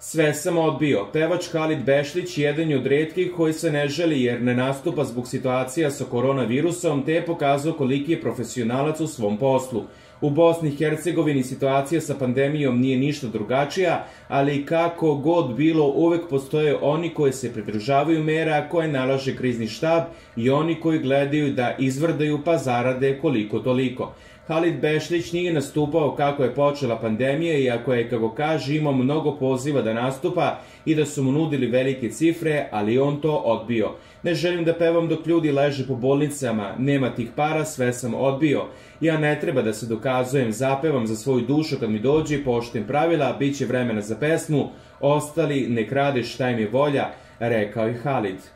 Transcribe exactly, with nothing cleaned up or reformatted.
Sve sam odbio. Pevač Halid Bešlić jedan je od retkih koji se ne želi jer ne nastupa zbog situacija sa koronavirusom, te je pokazao koliki je profesionalac u svom poslu. U Bosni i Hercegovini situacija sa pandemijom nije ništa drugačija, ali kako god bilo uvek postoje oni koji se pridržavaju mera koje nalaže krizni štab i oni koji gledaju da izvrdaju pa zarade koliko toliko. Halid Bešlić nije nastupao kako je počela pandemija, iako je, kako kaže, imao mnogo poziva da nastupa i da su mu nudili velike cifre, ali on to odbio. Ne želim da pevam dok ljudi leže po bolnicama, nema tih para, sve sam odbio. Ja ne treba da se dokazujem, zapevam za svoju dušu kad mi dođe, poštujem pravila, bit će vremena za pesmu, ostali nek rade šta im je volja, rekao je Halid.